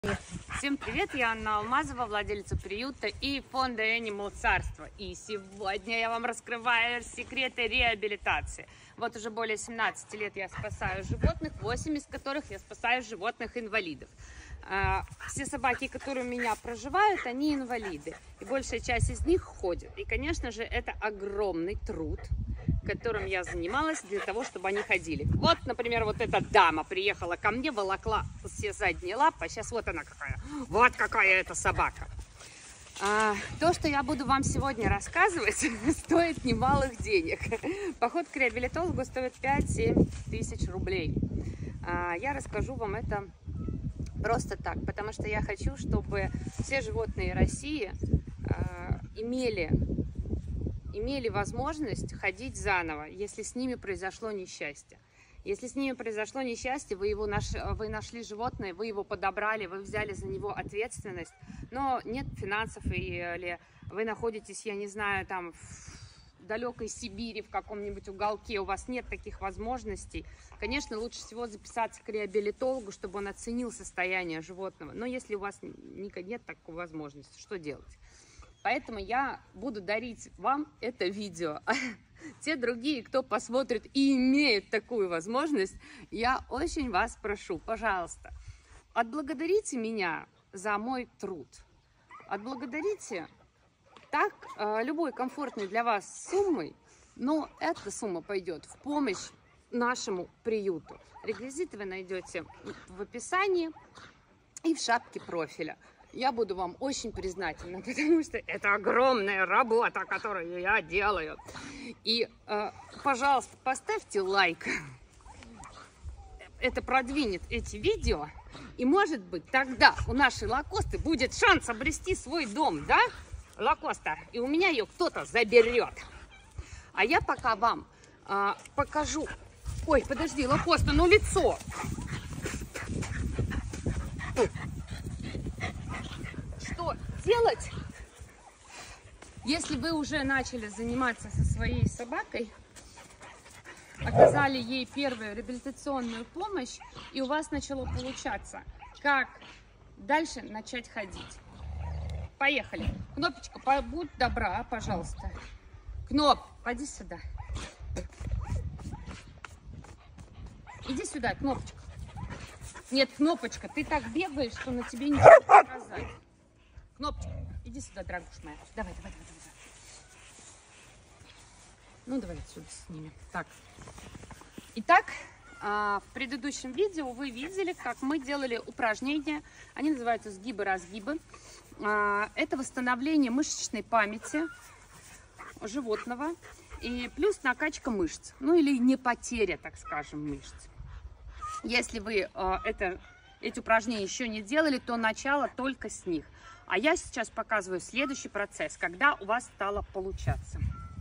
Всем привет, я Анна Алмазова, владелица приюта и фонда Animal Царство. И сегодня я вам раскрываю секреты реабилитации. Вот уже более 17 лет я спасаю животных, 8 из которых я спасаю животных-инвалидов. Все собаки, которые у меня проживают, они инвалиды. И большая часть из них ходит. И, конечно же, это огромный труд, которым я занималась для того, чтобы они ходили. Вот, например, вот эта дама приехала ко мне, волокла все задние лапы, а сейчас вот она какая. Вот какая это собака. То, что я буду вам сегодня рассказывать, стоит немалых денег. Поход к реабилитологу стоит 5-7 тысяч рублей. Я расскажу вам это просто так, потому что я хочу, чтобы все животные России имели возможность ходить заново, если с ними произошло несчастье. Если с ними произошло несчастье, вы нашли животное, вы его подобрали, вы взяли за него ответственность, но нет финансов, или вы находитесь, я не знаю, там в далекой Сибири, в каком-нибудь уголке, у вас нет таких возможностей, конечно, лучше всего записаться к реабилитологу, чтобы он оценил состояние животного. Но если у вас нет такой возможности, что делать? Поэтому я буду дарить вам это видео. Те другие, кто посмотрит и имеет такую возможность, я очень вас прошу, пожалуйста, отблагодарите меня за мой труд. Отблагодарите так любой комфортной для вас суммой, но эта сумма пойдет в помощь нашему приюту. Реквизиты вы найдете в описании и в шапке профиля. Я буду вам очень признательна, потому что это огромная работа, которую я делаю. И, пожалуйста, поставьте лайк. Это продвинет эти видео. И, может быть, тогда у нашей лакосты будет шанс обрести свой дом, да, лакоста? И у меня ее кто-то заберет. А я пока вам покажу... Ой, подожди, лакоста, ну лицо! Что делать, если вы уже начали заниматься со своей собакой, оказали ей первую реабилитационную помощь, и у вас начало получаться? Как дальше начать ходить? Поехали. Кнопочка, будь добра, пожалуйста. Кноп, поди сюда. Иди сюда, Кнопочка. Нет, Кнопочка, ты так бегаешь, что на тебе ничего не показать. Кнопочка, иди сюда, дорогуша моя. Давай. Ну, давай отсюда снимем. Так. Итак, в предыдущем видео вы видели, как мы делали упражнения. Они называются сгибы-разгибы. Это восстановление мышечной памяти животного и плюс накачка мышц. Ну, или не потеря, так скажем, мышц. Если вы эти упражнения еще не делали, то начало только с них. А я сейчас показываю следующий процесс, когда у вас стало получаться.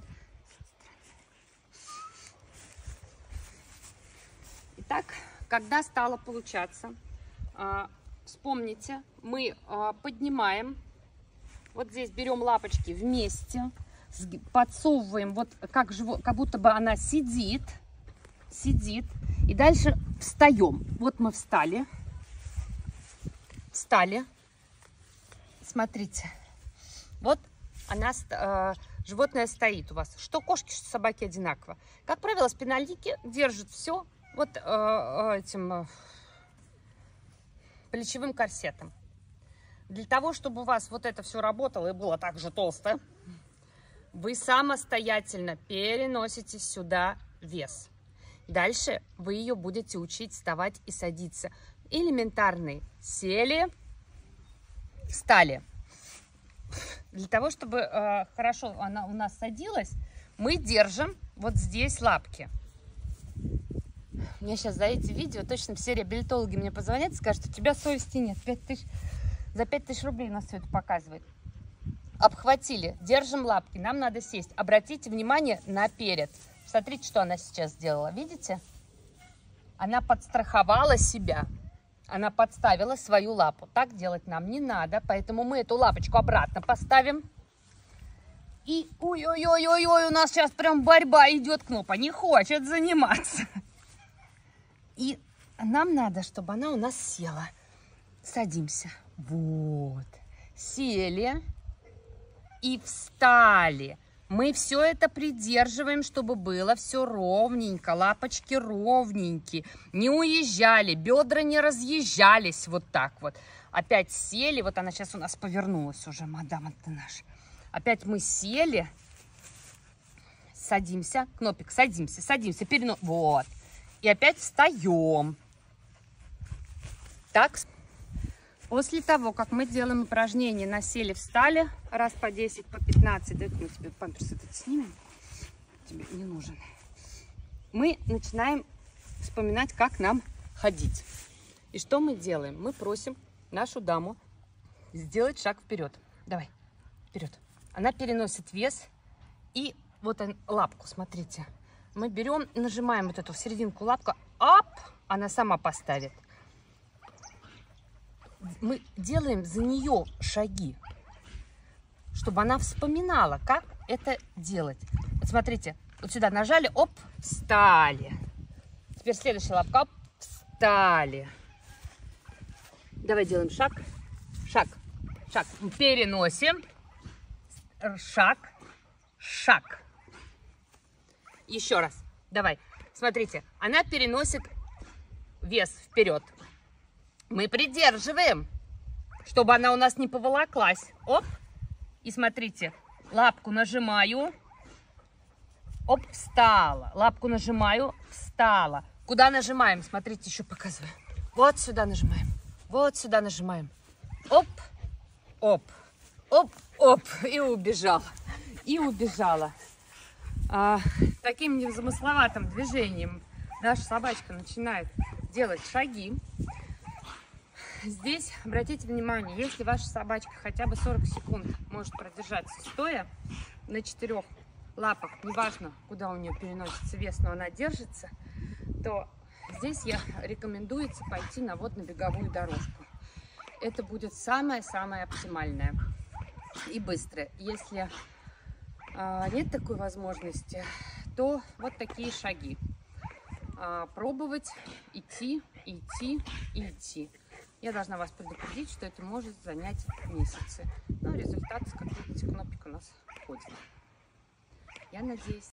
Итак, когда стало получаться, вспомните, мы поднимаем, вот здесь берем лапочки вместе, подсовываем, вот как будто бы она сидит, и дальше встаем. Вот мы встали. Смотрите, вот животное стоит у вас. Что кошки, что собаки одинаково. Как правило, спинальники держат все вот этим плечевым корсетом. Для того, чтобы у вас вот это все работало и было так же толсто, вы самостоятельно переносите сюда вес. Дальше вы ее будете учить вставать и садиться. Элементарные. Сели, встали. Для того, чтобы хорошо она у нас садилась, мы держим вот здесь лапки. Мне сейчас за эти видео точно все реабилитологи мне позвонят и скажут, у тебя совести нет. 5000, за 5000 рублей нас все это показывает. Обхватили, держим лапки, нам надо сесть. Обратите внимание наперед. Смотрите, что она сейчас сделала. Видите? Она подстраховала себя. Она подставила свою лапу. Так делать нам не надо. Поэтому мы эту лапочку обратно поставим. И ой-ой-ой-ой-ой, у нас сейчас прям борьба идет. Кнопа не хочет заниматься. И нам надо, чтобы она у нас села. Садимся. Вот. Сели и встали. Мы все это придерживаем, чтобы было все ровненько, лапочки ровненькие, не уезжали, бедра не разъезжались, вот так вот. Опять сели, вот она сейчас у нас повернулась уже, мадам, это наша. Опять мы сели, садимся, Кнопик, садимся, вот. И опять встаем. Так, после того, как мы делаем упражнение на сели, встали, раз по 10, по 15, дай-ка мы тебе памперс этот снимем, тебе не нужен. Мы начинаем вспоминать, как нам ходить. И что мы делаем? Мы просим нашу даму сделать шаг вперед. Давай, вперед. Она переносит вес и вот он, лапку, смотрите. Мы берем, нажимаем вот эту в серединку лапку, ап, она сама поставит. Мы делаем за нее шаги, чтобы она вспоминала, как это делать. Вот смотрите, вот сюда нажали, оп, встали. Теперь следующая лапка, оп, встали. Давай делаем шаг, шаг, шаг. Переносим, шаг, шаг. Еще раз, давай. Смотрите, она переносит вес вперед. Мы придерживаем, чтобы она у нас не поволоклась. Оп. И смотрите, лапку нажимаю. Оп, встала. Лапку нажимаю, встала. Куда нажимаем? Смотрите, еще показываю. Вот сюда нажимаем. Вот сюда нажимаем. Оп, оп, оп, оп. И убежала. И убежала. Таким незамысловатым движением наша собачка начинает делать шаги. Здесь обратите внимание, если ваша собачка хотя бы 40 секунд может продержаться стоя на 4 лапах, неважно, куда у нее переносится вес, но она держится, то здесь рекомендуется пойти на водно-беговую дорожку. Это будет самое-самое оптимальное и быстрое. Если нет такой возможности, то вот такие шаги. Пробовать идти, идти и идти. Я должна вас предупредить, что это может занять месяцы. Но результат, как видите, Кнопик у нас ходит. Я надеюсь,